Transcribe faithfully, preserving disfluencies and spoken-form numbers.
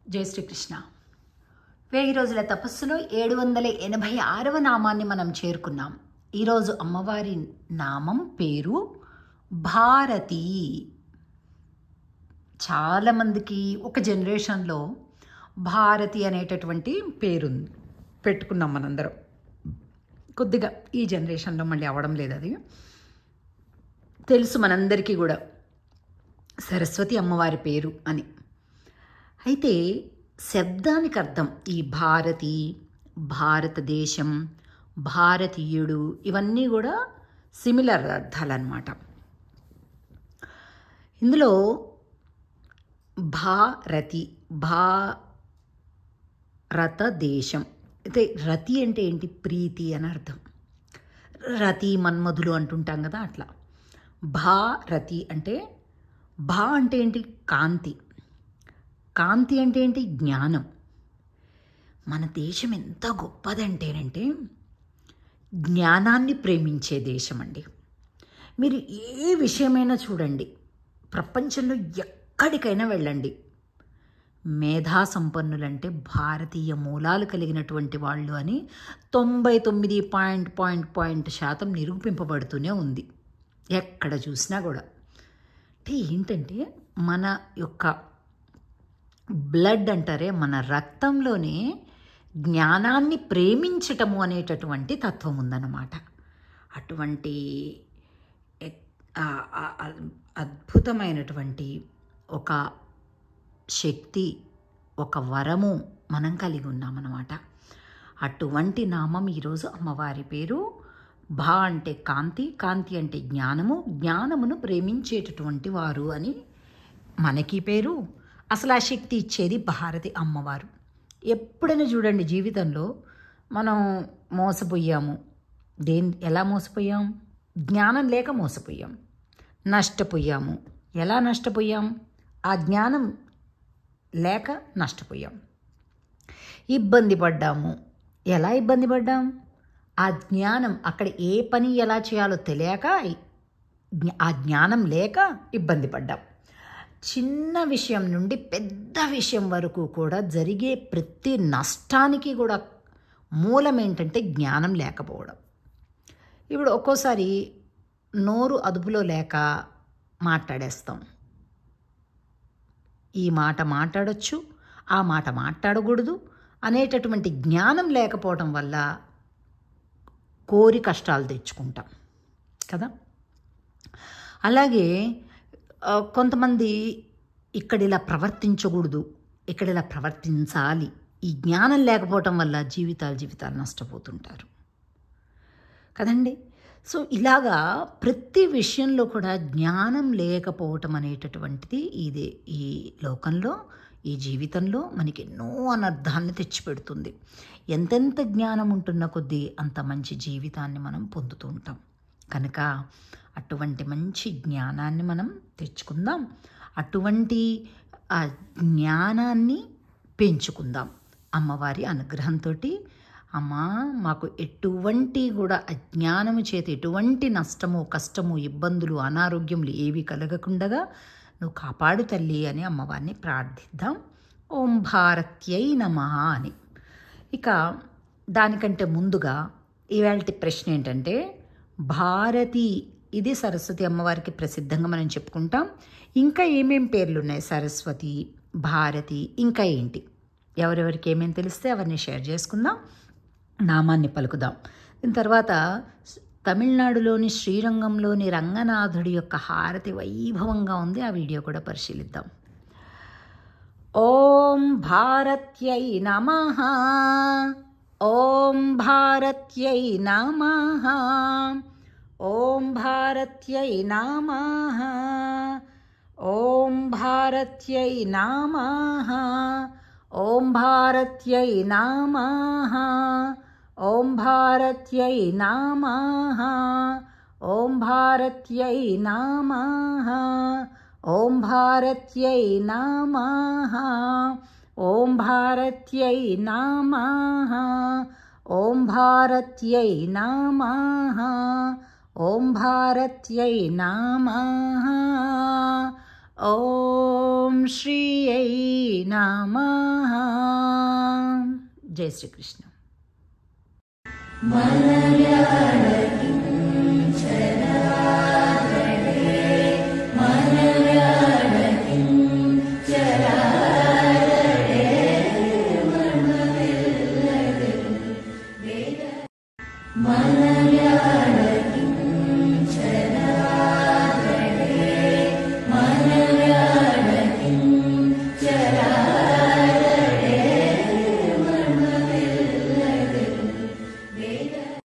జై శ్రీకృష్ణ. వెయ్యి రోజుల తపస్సులో ఏడు వందల ఎనభై ఆరవ నామాన్ని మనం చేరుకున్నాం. ఈరోజు అమ్మవారి నామం పేరు భారతి. చాలామందికి ఒక జనరేషన్లో భారతి అనేటటువంటి పేరు పెట్టుకున్నాం మనందరం. కొద్దిగా ఈ జనరేషన్లో మళ్ళీ అవడం లేదు, అది తెలుసు మనందరికీ కూడా సరస్వతి అమ్మవారి పేరు అని. అయితే శబ్దానికి అర్థం ఈ భారతి, భారతదేశం, భారతీయుడు ఇవన్నీ కూడా సిమిలర్ అర్థాలు అన్నమాట. ఇందులో భారతి, భారతదేశం అయితే రతి అంటే ఏంటి? ప్రీతి అని అర్థం. రతి మన్మధులు అంటుంటాం కదా, అట్లా. భారతి అంటే భా అంటే ఏంటి? కాంతి. కాంతి అంటే ఏంటి? జ్ఞానం. మన దేశం ఎంత గొప్పదంటేనంటే జ్ఞానాన్ని ప్రేమించే దేశం అండి. మీరు ఏ విషయమైనా చూడండి, ప్రపంచంలో ఎక్కడికైనా వెళ్ళండి, మేధా సంపన్నులంటే భారతీయ మూలాలు కలిగినటువంటి వాళ్ళు అని తొంభై తొమ్మిది పాయింట్ పాయింట్ పాయింట్ శాతం నిరూపింపబడుతూనే ఉంది ఎక్కడ చూసినా కూడా. అంటే ఏంటంటే మన యొక్క బ్లడ్ అంటారే, మన రక్తంలోనే జ్ఞానాన్ని ప్రేమించటము అనేటటువంటి తత్వం ఉందన్నమాట. అటువంటి అద్భుతమైనటువంటి ఒక శక్తి, ఒక వరము మనం కలిగి ఉన్నామన్నమాట. అటువంటి నామం ఈరోజు అమ్మవారి పేరు. భా అంటే కాంతి, కాంతి అంటే జ్ఞానము, జ్ఞానమును ప్రేమించేటటువంటి వారు అని మనకి పేరు. అసలు ఆ శక్తి ఇచ్చేది భారతి అమ్మవారు. ఎప్పుడైనా చూడండి, జీవితంలో మనం మోసపోయాము. దేని ఎలా మోసపోయాం? జ్ఞానం లేక మోసపోయాం. నష్టపోయాము. ఎలా నష్టపోయాం? ఆ జ్ఞానం లేక నష్టపోయాం. ఇబ్బంది పడ్డాము. ఎలా ఇబ్బంది పడ్డాం? ఆ జ్ఞానం, అక్కడ ఏ పని ఎలా చేయాలో తెలియక, ఆ జ్ఞానం లేక ఇబ్బంది పడ్డాం. చిన్న విషయం నుండి పెద్ద విషయం వరకు కూడా జరిగే ప్రతి నష్టానికి కూడా మూలం ఏంటంటే జ్ఞానం లేకపోవడం. ఇప్పుడు ఒక్కోసారి నోరు అదుపులో లేక మాట్లాడేస్తాం. ఈ మాట మాట్లాడొచ్చు, ఆ మాట మాట్లాడకూడదు అనేటటువంటి జ్ఞానం లేకపోవడం వల్ల కోరి కష్టాలు తెచ్చుకుంటాం కదా. అలాగే కొంతమంది ఇక్కడ ఇలా ప్రవర్తించకూడదు, ఇక్కడ ఇలా ప్రవర్తించాలి, ఈ జ్ఞానం లేకపోవటం వల్ల జీవితాలు జీవితాలు నష్టపోతుంటారు కదండి. సో ఇలాగా ప్రతి విషయంలో కూడా జ్ఞానం లేకపోవటం అనేటటువంటిది ఇదే ఈ లోకంలో, ఈ జీవితంలో మనకి ఎన్నో అనర్థాలను తెచ్చిపెడుతుంది. ఎంతెంత జ్ఞానం ఉంటున్న కొద్దీ అంత మంచి జీవితాన్ని మనం పొందుతూ ఉంటాం. కనుక అటువంటి మంచి జ్ఞానాన్ని మనం తెచ్చుకుందాం, అటువంటి ఆ జ్ఞానాన్ని పెంచుకుందాం అమ్మవారి అనుగ్రహంతో. అమ్మా, మాకు ఎటువంటి కూడా అజ్ఞానము చేత ఎటువంటి నష్టము, కష్టము, ఇబ్బందులు, అనారోగ్యములు ఏవి కలగకుండగా నువ్వు కాపాడు తల్లి అని అమ్మవారిని ప్రార్థిద్దాం. ఓం భారత్యై నమః అని. ఇక దానికంటే ముందుగా ఇవాల్టి ప్రశ్న ఏంటంటే, భారతి ఇది సరస్వతి అమ్మవారికి ప్రసిద్ధంగా మనం చెప్పుకుంటాం. ఇంకా ఏమేం పేర్లు ఉన్నాయి? సరస్వతి, భారతి, ఇంకా ఏంటి? ఎవరెవరికి ఏమేమి తెలిస్తే అవన్నీ షేర్ చేసుకుందాం, నామాన్ని పలుకుదాం. దీని తర్వాత తమిళనాడులోని శ్రీరంగంలోని రంగనాథుడి యొక్క హారతి వైభవంగా ఉంది, ఆ వీడియో కూడా పరిశీలిద్దాం. ఓం భారత్యై నమః. ఓం భారత్యై నమః. ఓం భారత్యై నమః. ఓం భారత్యై నమః. ఓం భారత్యై నమః. ఓం భారత్యై నమః. ఓం భారత్యై నమః. ఓం భారత్యై నమః. ఓం భారత్యై నమః. ఓం భారత్యై నమః. ఓం భారత్యై నమః. ఓం శ్రీ నమః. జై శ్రీకృష్ణ.